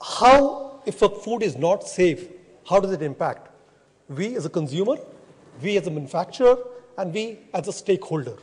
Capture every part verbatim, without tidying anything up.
how, if a food is not safe, how does it impact? We as a consumer, we as a manufacturer, and we as a stakeholder.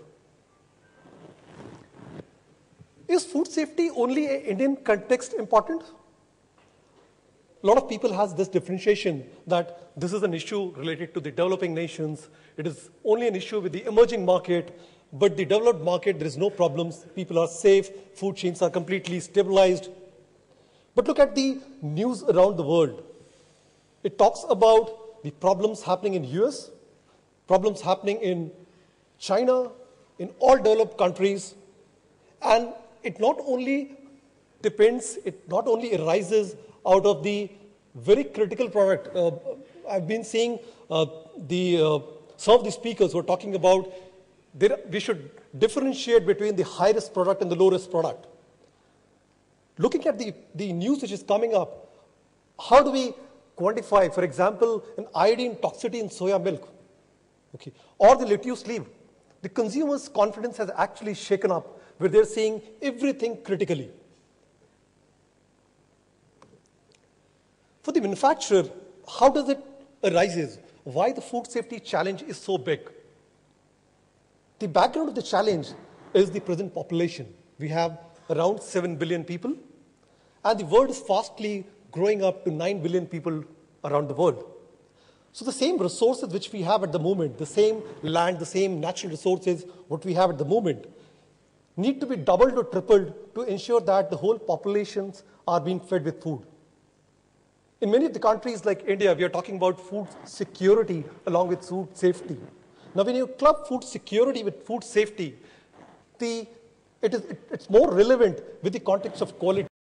Is food safety only an Indian context important? A lot of people has this differentiation that this is an issue related to the developing nations. It is only an issue with the emerging market, but the developed market, there is no problems. People are safe. Food chains are completely stabilized. But look at the news around the world. It talks about the problems happening in U S, problems happening in China, in all developed countries. And it not only depends, it not only arises out of the very critical product. Uh, I've been seeing uh, the, uh, some of the speakers who are talking about there, we should differentiate between the high-risk product and the low-risk product. Looking at the, the news which is coming up, how do we quantify, for example, an iodine toxicity in soya milk, okay, or the lettuce leaf? The consumer's confidence has actually shaken up where they're seeing everything critically. For the manufacturer, how does it arise? Why the food safety challenge is so big? The background of the challenge is the present population. We have around seven billion people, and the world is fastly growing up to nine billion people around the world. So the same resources which we have at the moment, the same land, the same natural resources, what we have at the moment, need to be doubled or tripled to ensure that the whole populations are being fed with food. In many of the countries like India, we are talking about food security along with food safety. Now, when you club food security with food safety, the, it is, it, it's more relevant with the context of quality.